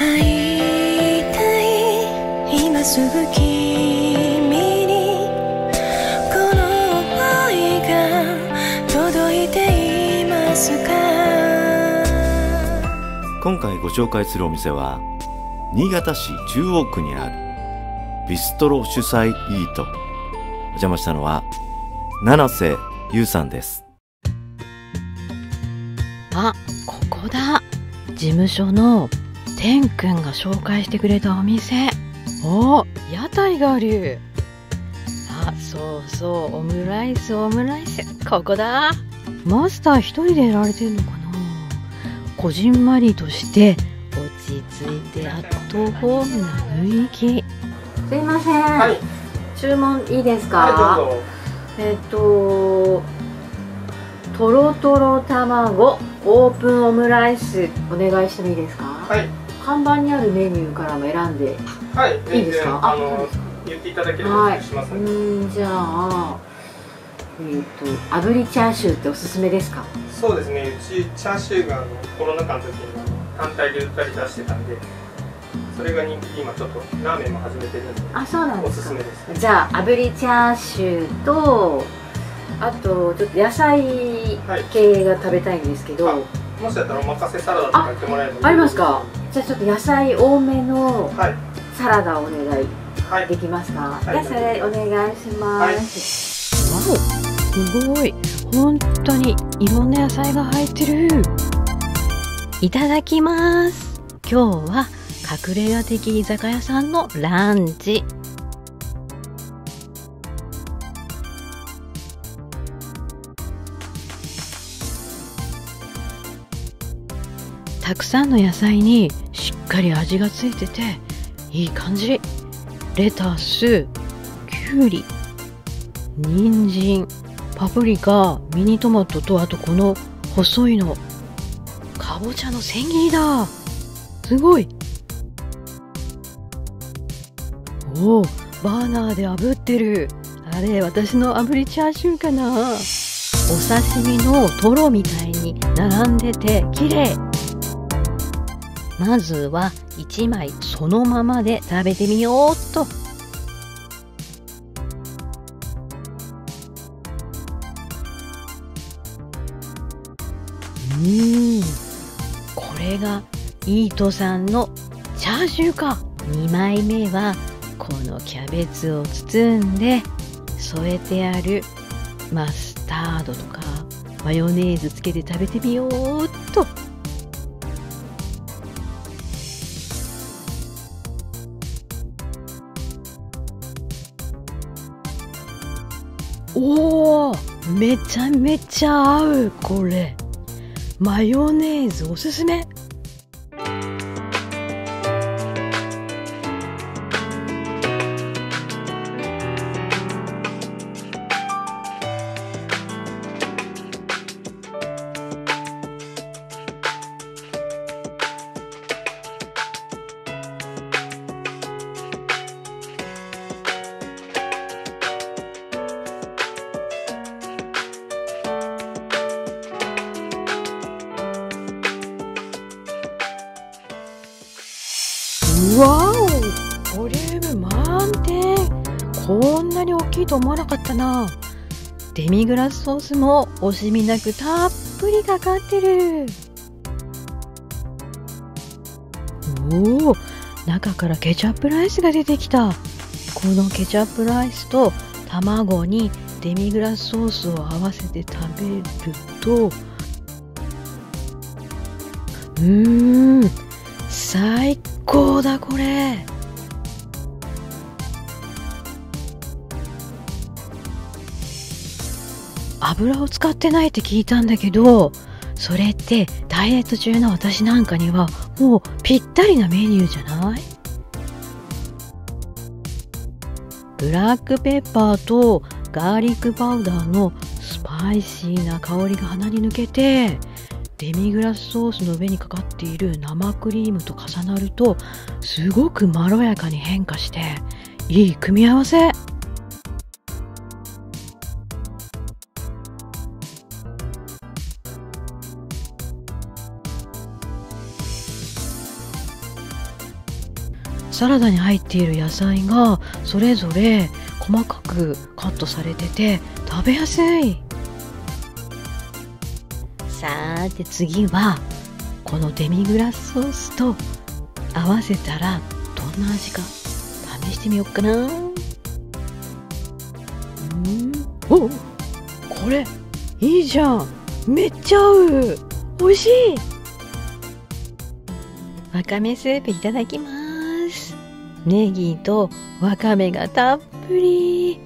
会いたい今すぐ君にこの想いが届いていますか。 今回ご紹介するお店は新潟市中央区にあるビストロ主催イート。お邪魔したのは七瀬優さんです。 あ、ここだ。事務所のてんくんが紹介してくれたお店。お、屋台がある。あ、そうそう、オムライス。ここだ。マスター一人でやられてるのかな。こじんまりとして落ち着いてアットホームな雰囲気。すいません、はい、注文いいですか？ はい、どうぞ。 とろとろ卵オープンオムライスお願いしてもいいですか？ はい。 看板にあるメニューからも選んでいいですか？あ、 言っていただければお願いしますね。 じゃあ、炙りチャーシューっておすすめですか？ そうですね。うちチャーシューがコロナ禍の時に単体で売ったり出してたんで、それが人気。今ちょっとラーメンも始めてるんで。あ、そうなんですか。おすすめです。 じゃあ炙りチャーシューと、あとちょっと野菜系が食べたいんですけど、はい、 もしだったらおまかせサラダとか言ってもらえれば。 ありますか？じゃあちょっと野菜多めのサラダお願いできますか？じゃあそれお願いします。わお、すごい、本当にいろんな野菜が入ってる。いただきます。今日は隠れ家的居酒屋さんのランチ。たくさんの野菜にしっかり味がついてていい感じ。レタス、きゅうり、人参、パプリカ、ミニトマトと、あとこの細いのかぼちゃの千切りだ。すごい。おお、バーナーで炙ってる。あれ、私の炙りチャーシューかな。お刺身のトロみたいに並んでて綺麗。まずは1枚そのままで食べてみようっと。これがイートさんのチャーシューか。2枚目はこのキャベツを包んで添えてあるマスタードとかマヨネーズつけて食べてみようっと。おー、めちゃめちゃ合う。これマヨネーズおすすめ。わお、ボリューム満点。こんなに大きいと思わなかったな。デミグラスソースも惜しみなくたっぷりかかってる。おお、中からケチャップライスが出てきた。このケチャップライスと卵にデミグラスソースを合わせて食べると、最高だこれ。油を使ってないって聞いたんだけど、それってダイエット中の私なんかにはもうぴったりなメニューじゃない？ブラックペッパーとガーリックパウダーのスパイシーな香りが鼻に抜けて、デミグラスソースの上にかかっている生クリームと重なるとすごくまろやかに変化していい組み合わせ。 サラダに入っている野菜がそれぞれ細かくカットされてて食べやすい。さーて次はこのデミグラスソースと合わせたらどんな味か試してみようかな。お、これいいじゃん。めっちゃ合う。美味しい。わかめスープいただきます。ネギとわかめがたっぷり。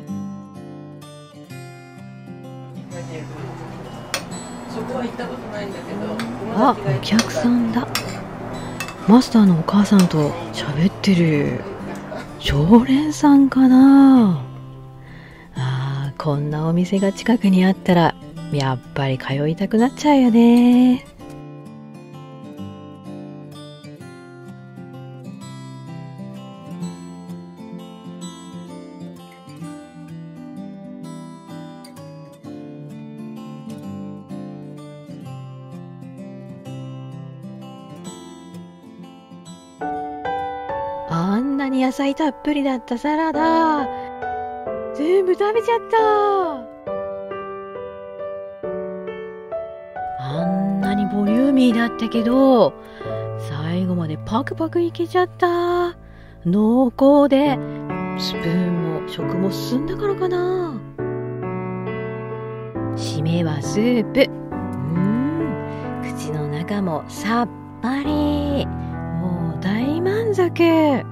そこは行ったことないんだけど。 あ、お客さんだ。マスターのお母さんと喋ってる。常連さんかな。こんなお店が近くにあったらやっぱり通いたくなっちゃうよね。あんなに野菜たっぷりだったサラダ全部食べちゃった。あんなにボリューミーだったけど最後までパクパクいけちゃった。濃厚でスプーンも食も進んだからかな。締めはスープ。口の中もさっぱり。もう大満足。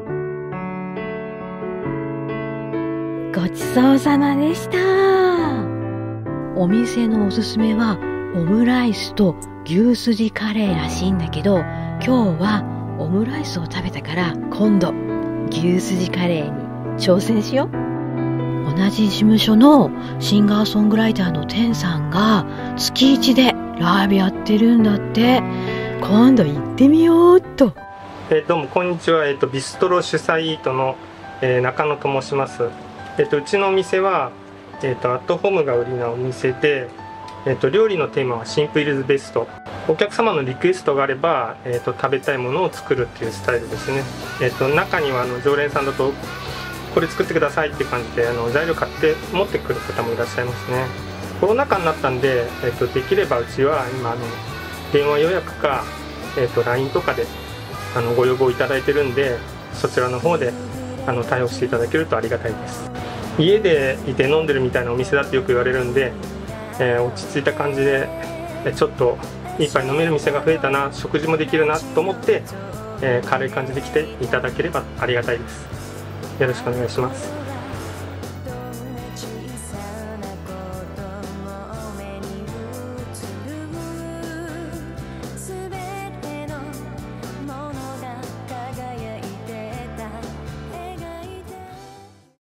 ごちそうさまでした。お店のおすすめはオムライスと牛すじカレーらしいんだけど、今日はオムライスを食べたから今度牛すじカレーに挑戦しよう。同じ事務所のシンガーソングライターのテンさんが月1でライブやってるんだって。今度行ってみようっと。 どうもこんにちは。ビストロ主催イートの、中野と申します。うちのお店は、アットホームが売りなお店で、料理のテーマはシンプルイズベスト。お客様のリクエストがあれば、食べたいものを作るっていうスタイルですね。中には常連さんだとこれ作ってくださいっていう感じで材料買って持ってくる方もいらっしゃいますね。コロナ禍になったんで、できればうちは今電話予約か、LINE とかでご要望いただいてるんで、そちらの方で対応していただけるとありがたいです。家でいて飲んでるみたいなお店だってよく言われるんで、落ち着いた感じでちょっと一杯飲める店が増えたな、食事もできるなと思って、軽い感じで来ていただければありがたいです。よろしくお願いします。